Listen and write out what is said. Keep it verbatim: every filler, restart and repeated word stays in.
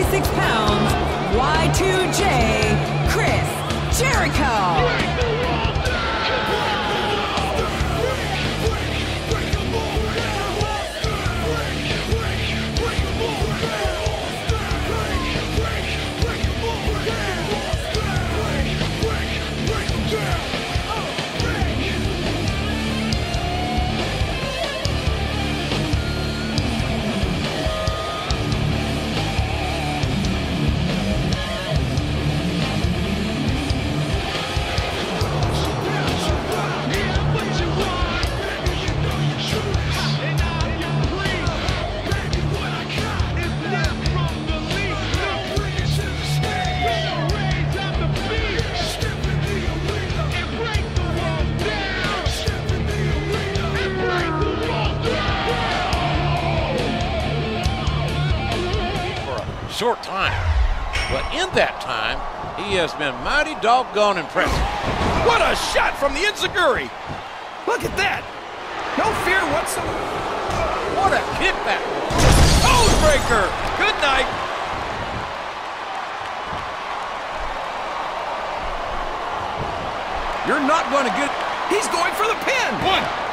eighty-six pounds, Y two J, Chris Jericho. Short time, but in that time, he has been mighty doggone impressive. What a shot from the enziguri! Look at that! No fear whatsoever. What a kickback! Codebreaker! Good night. You're not going to get. He's going for the pin. One.